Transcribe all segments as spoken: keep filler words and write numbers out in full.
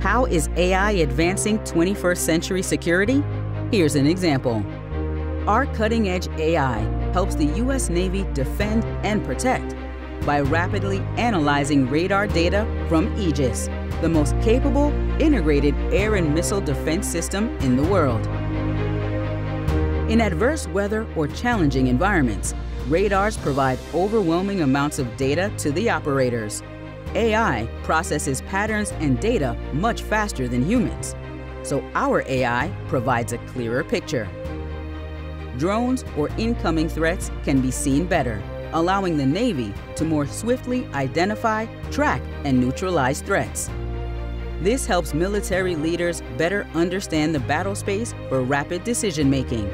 How is A I advancing twenty-first century security? Here's an example. Our cutting-edge A I helps the U S Navy defend and protect by rapidly analyzing radar data from Aegis, the most capable integrated air and missile defense system in the world. In adverse weather or challenging environments, radars provide overwhelming amounts of data to the operators. A I processes patterns and data much faster than humans, so our A I provides a clearer picture. Drones or incoming threats can be seen better, allowing the Navy to more swiftly identify, track, and neutralize threats. This helps military leaders better understand the battle space for rapid decision-making.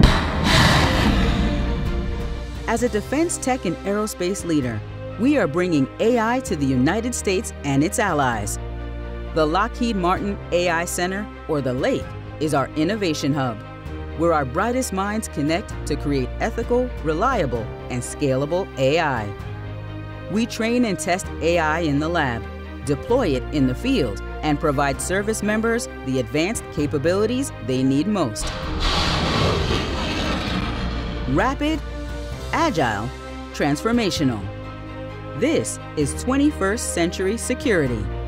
As a defense tech and aerospace leader, we are bringing A I to the United States and its allies. The Lockheed Martin A I Center, or the Lake, is our innovation hub, where our brightest minds connect to create ethical, reliable, and scalable A I. We train and test A I in the lab, deploy it in the field, and provide service members the advanced capabilities they need most. Rapid, agile, transformational. This is twenty-first century security.